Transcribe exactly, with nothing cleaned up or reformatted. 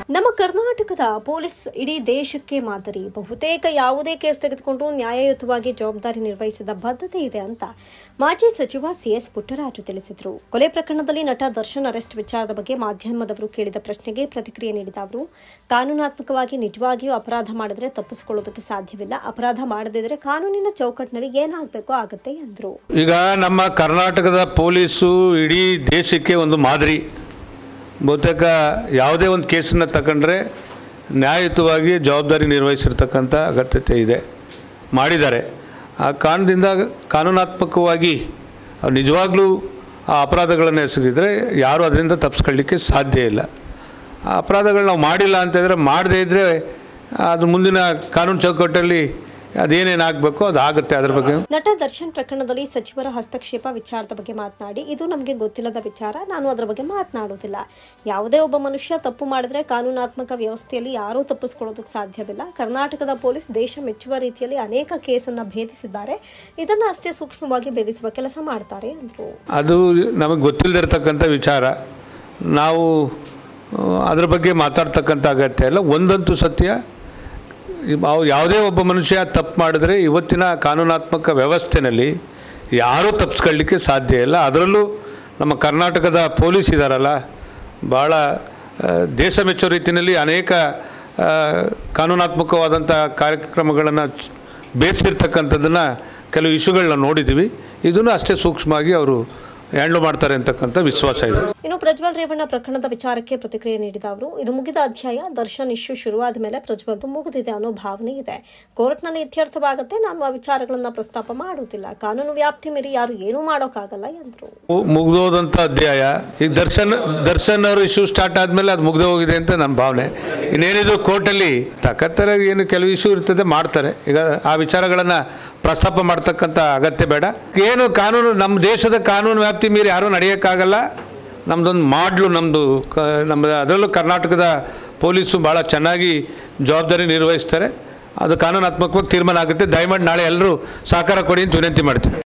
ನಮ್ಮ ಕರ್ನಾಟಕದ ಪೊಲೀಸ್ ಇಡೀ ದೇಶಕ್ಕೆ ಮಾದರಿ. ಬಹುತೇಕ ಯಾವುದೇ ಕೇಸ್ ತೆಗೆದುಕೊಂಡು ನ್ಯಾಯಯುತವಾಗಿ ಜವಾಬ್ದಾರಿ ನಿರ್ವಹಿಸಿದ ಬದ್ಧತೆ ಇದೆ ಅಂತ ಮಾಜಿ ಸಚಿವ ಸಿಎಸ್ ಪುಟ್ಟರಾಜು ತಿಳಿಸಿದರು. ಕೊಲೆ ಪ್ರಕರಣದಲ್ಲಿ ನಟ ದರ್ಶನ್ ಅರೆಸ್ಟ್ ವಿಚಾರದ ಬಗ್ಗೆ ಮಾಧ್ಯಮದವರು ಕೇಳಿದ ಪ್ರಶ್ನೆಗೆ ಪ್ರತಿಕ್ರಿಯೆ ನೀಡಿದ ಅವರು, ಕಾನೂನಾತ್ಮಕವಾಗಿ ನಿಜವಾಗಿಯೂ ಅಪರಾಧ ಮಾಡಿದ್ರೆ ತಪ್ಪಿಸಿಕೊಳ್ಳೋದಕ್ಕೆ ಸಾಧ್ಯವಿಲ್ಲ. ಅಪರಾಧ ಮಾಡದಿದ್ರೆ ಕಾನೂನಿನ ಚೌಕಟ್ಟಿನಲ್ಲಿ ಏನಾಗಬೇಕೋ ಆಗುತ್ತೆ ಎಂದರು. ಈಗ ನಮ್ಮ ಕರ್ನಾಟಕದ ಪೊಲೀಸು ಇಡೀ ದೇಶಕ್ಕೆ ಒಂದು ಮಾದರಿ. ಬಹುತೇಕ ಯಾವುದೇ ಒಂದು ಕೇಸನ್ನು ತಗೊಂಡ್ರೆ ನ್ಯಾಯಯುತವಾಗಿ ಜವಾಬ್ದಾರಿ ನಿರ್ವಹಿಸಿರ್ತಕ್ಕಂಥ ಅಗತ್ಯತೆ ಇದೆ, ಮಾಡಿದ್ದಾರೆ. ಆ ಕಾರಣದಿಂದ ಕಾನೂನಾತ್ಮಕವಾಗಿ ನಿಜವಾಗ್ಲೂ ಆ ಅಪರಾಧಗಳನ್ನು ಎಸಗಿದರೆ ಯಾರೂ ಅದರಿಂದ ತಪ್ಪಿಸ್ಕೊಳ್ಳಿಕ್ಕೆ ಸಾಧ್ಯ ಇಲ್ಲ. ಆ ಅಪರಾಧಗಳು ನಾವು ಮಾಡಿಲ್ಲ ಅಂತಂದರೆ, ಮಾಡದೇ ಇದ್ದರೆ ಅದು ಮುಂದಿನ ಕಾನೂನು ಚೌಕಟ್ಟಲ್ಲಿ ಅದೇನೇನಾಗಬೇಕೋ ಅದು ಆಗುತ್ತೆ. ಅದರ ಬಗ್ಗೆ ನಟ ದರ್ಶನ್ ಪ್ರಕರಣದಲ್ಲಿ ಸಚಿವರ ಹಸ್ತಕ್ಷೇಪ ವಿಚಾರದ ಬಗ್ಗೆ ಮಾತನಾಡಿ, ಇದು ನಮಗೆ ಗೊತ್ತಿಲ್ಲದ ವಿಚಾರ, ನಾನು ಅದರ ಬಗ್ಗೆ ಮಾತನಾಡುವುದಿಲ್ಲ. ಯಾವುದೇ ಒಬ್ಬ ಮನುಷ್ಯ ತಪ್ಪು ಮಾಡಿದ್ರೆ ಕಾನೂನಾತ್ಮಕ ವ್ಯವಸ್ಥೆಯಲ್ಲಿ ಯಾರೂ ತಪ್ಪಿಸ್ಕೊಳ್ಳೋದಕ್ಕೆ ಸಾಧ್ಯವಿಲ್ಲ. ಕರ್ನಾಟಕದ ಪೊಲೀಸ್ ದೇಶ ಮೆಚ್ಚುವ ರೀತಿಯಲ್ಲಿ ಅನೇಕ ಕೇಸನ್ನು ಭೇದಿಸಿದ್ದಾರೆ. ಇದನ್ನು ಅಷ್ಟೇ ಸೂಕ್ಷ್ಮವಾಗಿ ಭೇದಿಸುವ ಕೆಲಸ ಮಾಡ್ತಾರೆ ಅಂದರು. ಅದು ನಮಗೆ ಗೊತ್ತಿಲ್ಲದಿರ್ತಕ್ಕಂಥ ವಿಚಾರ, ನಾವು ಅದರ ಬಗ್ಗೆ ಮಾತಾಡ್ತಕ್ಕಂಥ ಅಗತ್ಯ ಇಲ್ಲ. ಒಂದಂತೂ ಸತ್ಯ, ಯಾವುದೇ ಒಬ್ಬ ಮನುಷ್ಯ ತಪ್ಪು ಮಾಡಿದ್ರೆ ಇವತ್ತಿನ ಕಾನೂನಾತ್ಮಕ ವ್ಯವಸ್ಥೆಯಲ್ಲಿ ಯಾರೂ ತಪ್ಪಿಸ್ಕೊಳ್ಳಿಕ್ಕೆ ಸಾಧ್ಯ ಇಲ್ಲ. ಅದರಲ್ಲೂ ನಮ್ಮ ಕರ್ನಾಟಕದ ಪೊಲೀಸ್ ಇದ್ದಾರಲ್ಲ, ಭಾಳ ದೇಶ ಮೆಚ್ಚೋ ರೀತಿಯಲ್ಲಿ ಅನೇಕ ಕಾನೂನಾತ್ಮಕವಾದಂಥ ಕಾರ್ಯಕ್ರಮಗಳನ್ನು ಬೇಯಿಸಿರ್ತಕ್ಕಂಥದ್ದನ್ನು ಕೆಲವು ಇಶ್ಯೂಗಳನ್ನ ನೋಡಿದ್ದೀವಿ. ಇದನ್ನು ಅಷ್ಟೇ ಸೂಕ್ಷ್ಮವಾಗಿ ಅವರು ಹ್ಯಾಂಡಲ್ ಮಾಡ್ತಾರೆ ಅಂತಕ್ಕಂಥ ವಿಶ್ವಾಸ ಇದೆ. ಇನ್ನು ಪ್ರಜ್ವಲ್ ರೇವಣ್ಣ ಪ್ರಕರಣದ ವಿಚಾರಕ್ಕೆ ಪ್ರತಿಕ್ರಿಯೆ ನೀಡಿದ ಅವರು, ಇದು ಮುಗಿದ ಅಧ್ಯಾಯ. ದರ್ಶನ್ ಇಶ್ಯೂ ಶುರುವಾದ ಮೇಲೆ ಪ್ರಜ್ವಲ್ದು ಮುಗಿದಿದೆ ಅನ್ನೋ ಭಾವನೆ ಇದೆ. ಕೋರ್ಟ್ನಲ್ಲಿ ಇತ್ಯರ್ಥವಾಗುತ್ತೆ. ನಾನು ಆ ವಿಚಾರಗಳನ್ನ ಪ್ರಸ್ತಾಪ ಮಾಡುವುದಿಲ್ಲ. ಕಾನೂನು ವ್ಯಾಪ್ತಿ ಮೀರಿ ಯಾರು ಏನೂ ಮಾಡೋಕ್ಕಾಗಲ್ಲ ಎಂದರು. ಮುಗಿದೋದಂಥ ಅಧ್ಯಾಯ. ಈಗ ದರ್ಶನ್ ದರ್ಶನ್ ಅವರು ಇಶ್ಯೂ ಸ್ಟಾರ್ಟ್ ಆದಮೇಲೆ ಅದು ಮುಗಿದು ಹೋಗಿದೆ ಅಂತ ನಮ್ಮ ಭಾವನೆ. ಇನ್ನೇನಿದ್ರು ಕೋರ್ಟಲ್ಲಿ ತಕ್ಕತ್ತರಾಗಿ ಏನು ಕೆಲವು ಇಶ್ಯೂ ಇರ್ತದೆ, ಮಾಡ್ತಾರೆ. ಈಗ ಆ ವಿಚಾರಗಳನ್ನು ಪ್ರಸ್ತಾಪ ಮಾಡ್ತಕ್ಕಂಥ ಅಗತ್ಯ ಬೇಡ. ಏನು ಕಾನೂನು, ನಮ್ಮ ದೇಶದ ಕಾನೂನು ವ್ಯಾಪ್ತಿ ಮೀರಿ ಯಾರೂ ನಡೆಯೋಕ್ಕಾಗಲ್ಲ. ನಮ್ಮದೊಂದು ಮಾಡ್ಲು ನಮ್ಮದು ಕ ನಮ್ಮ ಅದರಲ್ಲೂ ಕರ್ನಾಟಕದ ಪೊಲೀಸು ಭಾಳ ಚೆನ್ನಾಗಿ ಜವಾಬ್ದಾರಿ ನಿರ್ವಹಿಸ್ತಾರೆ. ಅದು ಕಾನೂನಾತ್ಮಕವಾಗಿ ತೀರ್ಮಾನ ಆಗುತ್ತೆ. ದಯಮಾಡಿ ನಾಳೆ ಎಲ್ಲರೂ ಸಹಕಾರ ಕೊಡಿ ಅಂತ ವಿನಂತಿ ಮಾಡ್ತೀನಿ.